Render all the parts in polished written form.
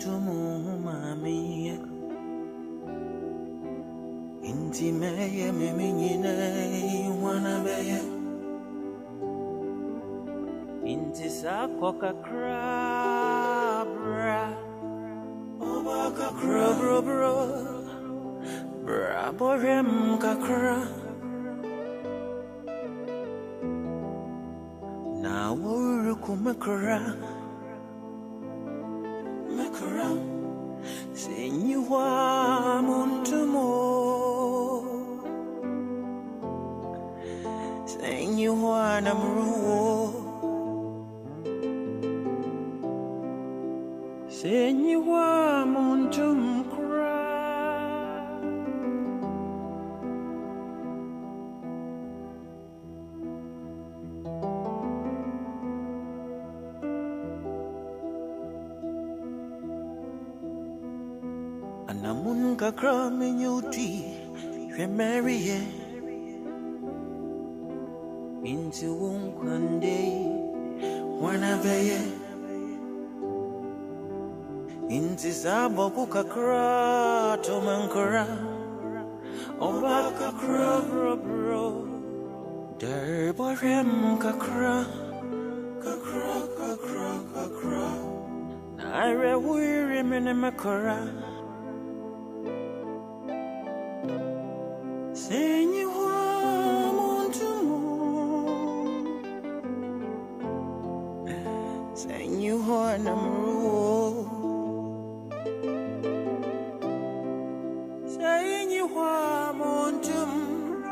muntumu mami inti meye meminyine wana beye inti sako kakra bra oba kakra bro bra borem kakra na wuru kumakra makra senyuwa muntumu senyuwa namruo senyuwa muntumkra anamun kakra menyuti Maria into one day wana beye inti sabo kukakra to mankara oba kakra bro derborem kakra na re wiri mene makara senyuwa muntumu senyuwa namruo senyuwa muntumu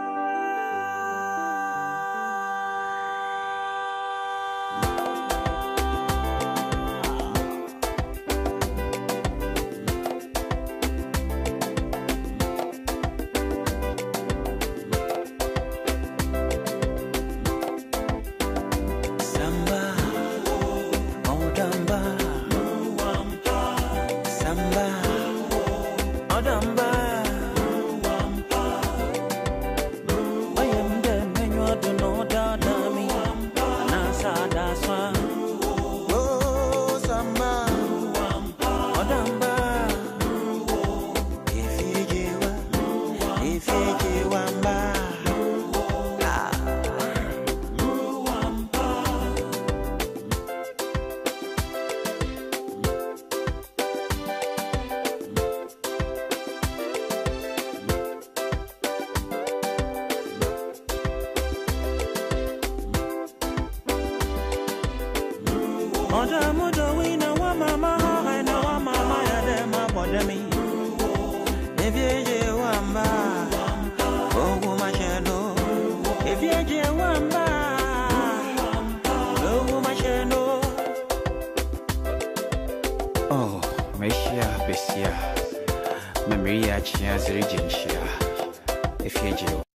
Oda muda wina wa mama na wa mama ya dema bodemi Evyeje wamba Ogu machendo Evyeje wamba Ogu machendo Oh, maisha besia Memoria chia ziri jenshia Evyeje